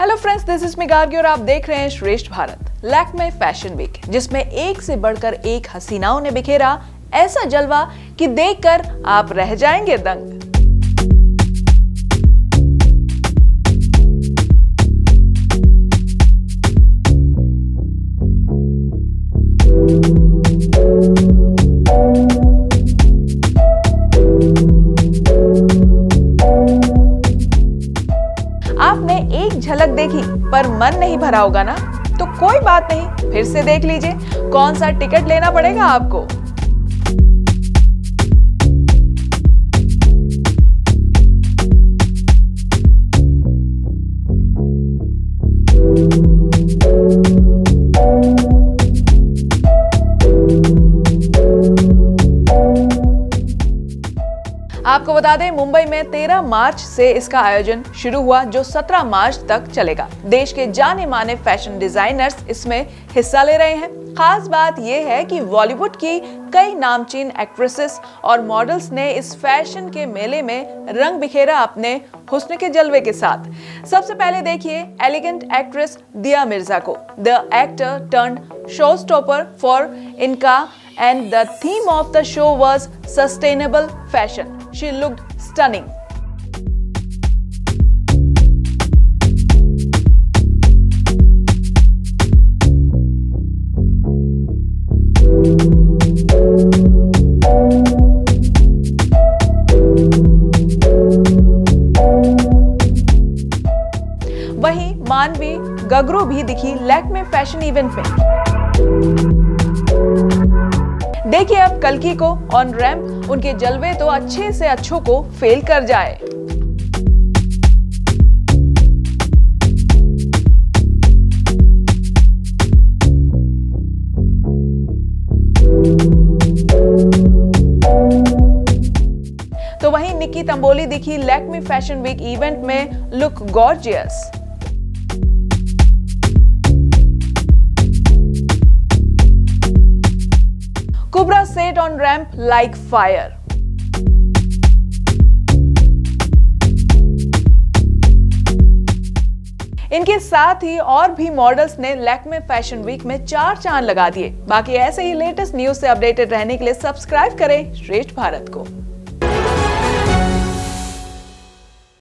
Hello friends, this is me Gargi और आप देख रहे हैं श्रेष्ठ भारत। लैक्मे फैशन वीक, जिसमें एक से बढ़कर एक हसीनाओं ने बिखेरा ऐसा जलवा कि देखकर आप रह जाएंगे दंग। आपने एक झलक देखी पर मन नहीं भरा होगा ना? तो कोई बात नहीं, फिर से देख लीजिए। कौन सा टिकट लेना पड़ेगा आपको? आपको बता दें, मुंबई में 13 मार्च से इसका आयोजन शुरू हुआ, जो 17 मार्च तक चलेगा। देश के जाने माने फैशन डिजाइनर्स इसमें हिस्सा ले रहे हैं। खास बात यह है कि बॉलीवुड की कई नामचीन एक्ट्रेसेस और मॉडल्स ने इस फैशन के मेले में रंग बिखेरा अपने हुस्न के जलवे के साथ। सबसे पहले देखिए एलिगेंट एक्ट्रेस दिया मिर्जा को। The actor turned show stopper for इनका and the theme of the show was sustainable fashion. She looked stunning. वहीं मानवी गगरू भी दिखी लैक्मे फैशन इवेंट में। देखिए अब कल्कि को ऑन रैंप, उनके जलवे तो अच्छे से अच्छों को फेल कर जाए। तो वहीं निक्की तंबोली दिखी लैक्मे फैशन वीक इवेंट में look gorgeous. Kubra sat on ramp like fire. इनके साथ ही और भी मॉडल्स ने लैक्मे फैशन वीक में 4 चांद लगा दिए। बाकी ऐसे ही लेटेस्ट न्यूज से अपडेटेड रहने के लिए सब्सक्राइब करें श्रेष्ठ भारत को।